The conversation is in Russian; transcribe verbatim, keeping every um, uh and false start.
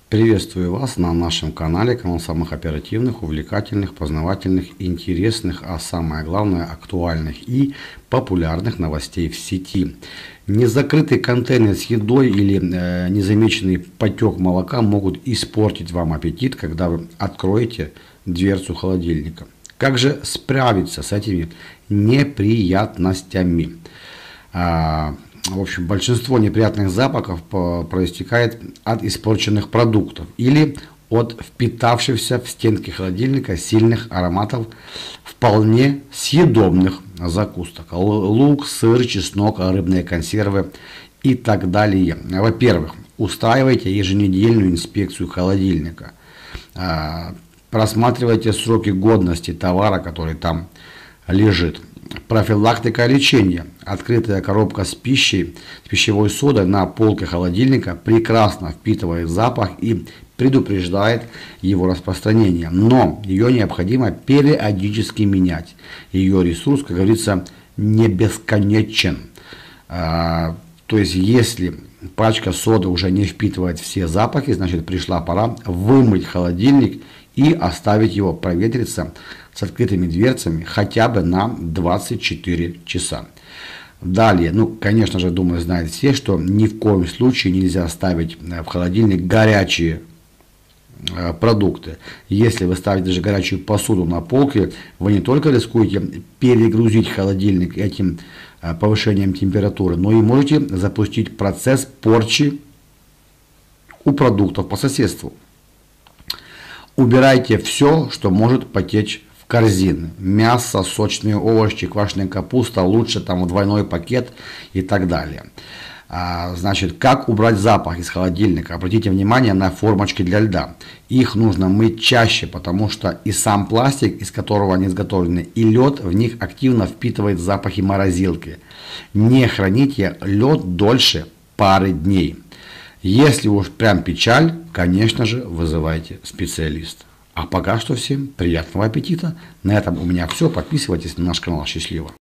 Приветствую вас на нашем канале, канал самых оперативных, увлекательных, познавательных, интересных, а самое главное актуальных и популярных новостей в сети. Незакрытый контейнер с едой или э, незамеченный потек молока могут испортить вам аппетит, когда вы откроете дверцу холодильника. Как же справиться с этими неприятностями? А, В общем, большинство неприятных запахов проистекает от испорченных продуктов или от впитавшихся в стенки холодильника сильных ароматов вполне съедобных закусок. Лук, сыр, чеснок, рыбные консервы и так далее. Во-первых, устраивайте еженедельную инспекцию холодильника. Просматривайте сроки годности товара, который там лежит. Профилактика лечения. Открытая коробка с пищей, с пищевой содой на полке холодильника прекрасно впитывает запах и предупреждает его распространение. Но ее необходимо периодически менять. Ее ресурс, как говорится, не бесконечен. А, то есть, если пачка соды уже не впитывает все запахи, значит пришла пора вымыть холодильник и оставить его проветриться с открытыми дверцами хотя бы на двадцать четыре часа. Далее, ну, конечно же, думаю, знают все, что ни в коем случае нельзя ставить в холодильник горячие продукты. Если вы ставите даже горячую посуду на полке, вы не только рискуете перегрузить холодильник этим повышением температуры, но и можете запустить процесс порчи у продуктов по соседству. Убирайте все, что может потечь в корзины. Мясо, сочные овощи, квашеная капуста, лучше там в двойной пакет и так далее. А, значит, как убрать запах из холодильника? Обратите внимание на формочки для льда. Их нужно мыть чаще, потому что и сам пластик, из которого они изготовлены, и лед в них активно впитывает запахи морозилки. Не храните лед дольше пары дней. Если уж прям печаль, конечно же, вызывайте специалиста. А пока что всем приятного аппетита. На этом у меня все. Подписывайтесь на наш канал. Счастливо.